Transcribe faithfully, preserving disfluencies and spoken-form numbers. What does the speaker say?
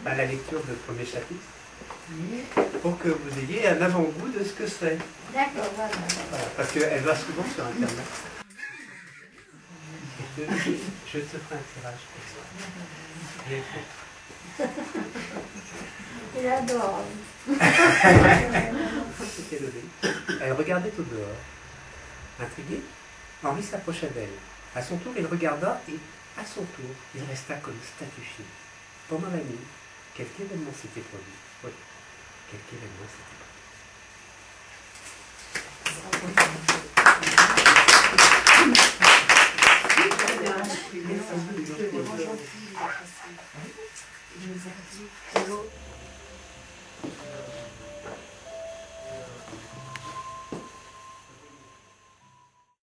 à la lecture du premier chapitre, pour que vous ayez un avant-goût de ce que c'est. D'accord, voilà. Voilà, parce qu'elle va souvent sur Internet. Je, je, je te ferai un tirage extra. Il adore. C'était levé. Elle regardait au dehors. Intrigué, Henri s'approcha d'elle. À son tour, il regarda et, à son tour, il resta comme statufié. Pendant la nuit, quelque événement s'était produit. Oui, quelque événement s'était produit.